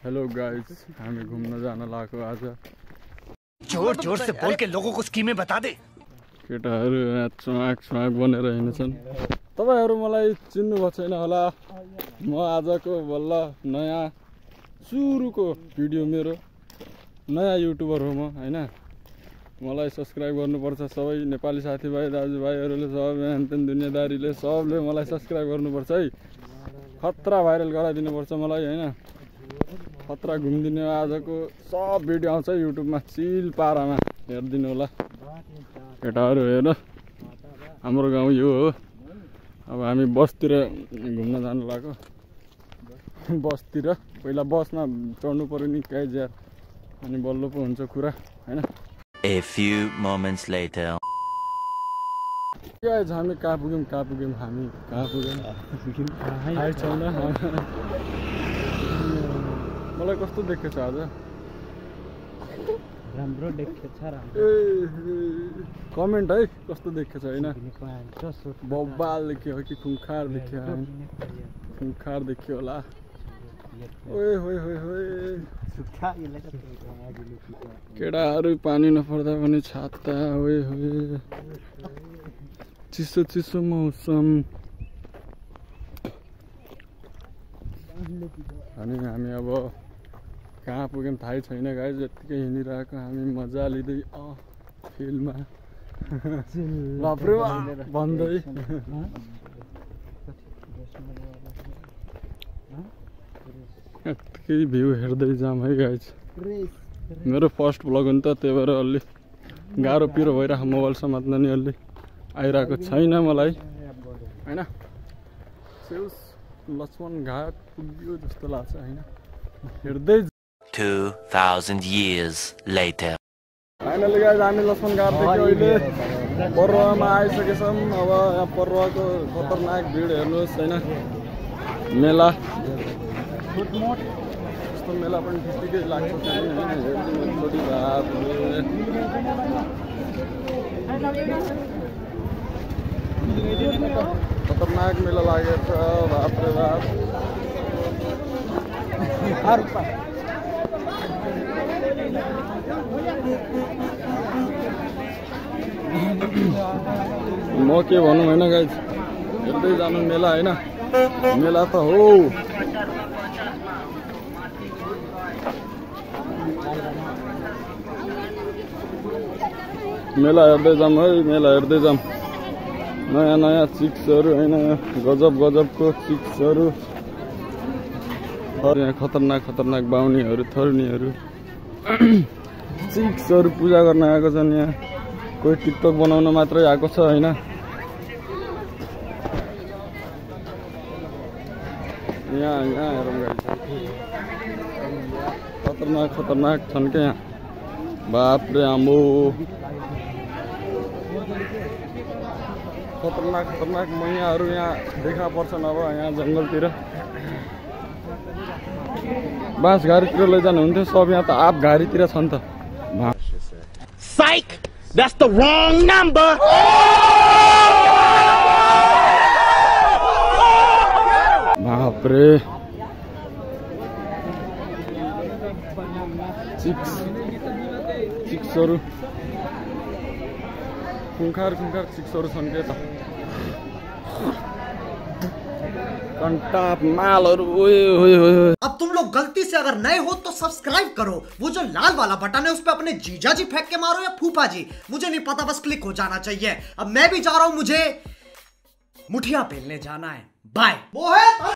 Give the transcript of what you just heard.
Hello guys, हामी घुम्न जान लागेको आज। जोर जोर से बोल के लोगों को स्कीमें बता दे। केटाहरू यहाँ चुमाक बनेर हिँड्छन्। तपाईहरु मलाई चिन्नु भएको छैन होला। म आजको बल्ल नयाँ सुरुको भिडियो मेरो नयाँ युट्युबर हो म हैन। मलाई सब्स्क्राइब गर्नुपर्छ सबै नेपाली साथीभाइ दाजुभाइहरुले, सब यहाँ दुनियादारीले सबले मलाई सब्स्क्राइब गर्नुपर्छ है। खतरा भाइरल गराइदिनु पर्छ मलाई हैन। खतरा घुम्दिने आजको सब भिडियो आउँछ युट्युबमा, चिल पारामा हेर्दिनु होला। केटाहरु हेर, हाम्रो गाउँ यो हो। अब हामी बसतिर घुम्न जानु लाग्यो। बसतिर पहिला बसमा चढ्नु पर्यो नि गाइज यार, अनि बल्ल पो हुन्छ कुरा हैन। A few moments later. Guys हामी कहाँ पुग्यौं हामी कहाँ पुग्यौं थाहै छैन। मलाई कस्तो देखेछ आज? राम्रो देखेछ र कमेन्ट है कस्तो देखेछ हैन। बब्बाल देख्यो कि खुंखार देख्यो? खुंखार देख्यो होला। ओए होय होय होय, केटाहरु पानी नपर्दा पनि छाता। ओए होय, चिसो चिसो मौसम। अनि हामी अब कहाँ पुग्यौं थाहै छैन गाइज। यतिकै हिँडिरहेको हामी, मजा लिँदै फिल्डमा बाफ्रे भन्दै यतिकै भ्यू हेर्दै जाम है गाइज। मेरो फर्स्ट भ्लग हो नि त, त्यही भएर अलि गाह्रो पिरो भइरहेको मोबाइल समात्न नि अलि आइरहेको छैन मलाई हैन। लक्ष्मण घाट पुग्यो जस्तो लाग्छ हैन हेर्दै। 2000 years later. फाइनली गाइज हामी लक्ष्मण घाट देखि अहिले पर्वमा आइसकेछौँ। अब यहाँ पर्वको खतरनाक भिड हेर्नुहोस् हैन। मेला यस्तो मेला पनि ठिकै लाग्छ खतरनाक मेला लागेको छ बापरे बाप। म के भनौँ होइन गाइज, हेर्दै जानु मेला होइन। मेला त हो, मेला हेर्दै जाम है, मेला हेर्दै जाम। नयाँ नयाँ चिक्सहरू होइन, गजब गजबको चिक्सहरू। यहाँ खतरनाक खतरनाक बाहुनीहरू, थर्नीहरू, चिक्सहरू पूजा गर्न आएको छन्। यहाँ कोही टिकटक बनाउन मात्रै आएको छ हैन। यहाँ हेरौँ गाइस, खतरनाक खतरनाक छन् क्या यहाँ। बापरे आम्बो, खतरनाक खतरनाक मैयाहरू यहाँ देखा पर्छन्। अब यहाँ जङ्गलतिर बाँस घारीतिर लैजानु हुन्थ्यो, सब यहाँ त आप घारीतिर छन् त। Psych! That's the wrong number! बापरे, चिक्सहरू खुंखार चिक्सहरू छन् के त। कंटाप मालहरू। अब तुम लोग गलती से अगर नए हो तो सब्सक्राइब करो। वो जो लाल वाला बटन है उस पे अपने जीजा जी फेंक के मारो या फूफा जी, मुझे नहीं पता, बस क्लिक हो जाना चाहिए। अब मैं भी जा रहा हूं, मुझे मुठिया पेलने जाना है। बाय।